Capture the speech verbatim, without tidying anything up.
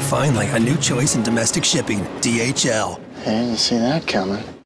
Finally, a new choice in domestic shipping. D H L. I didn't see that coming.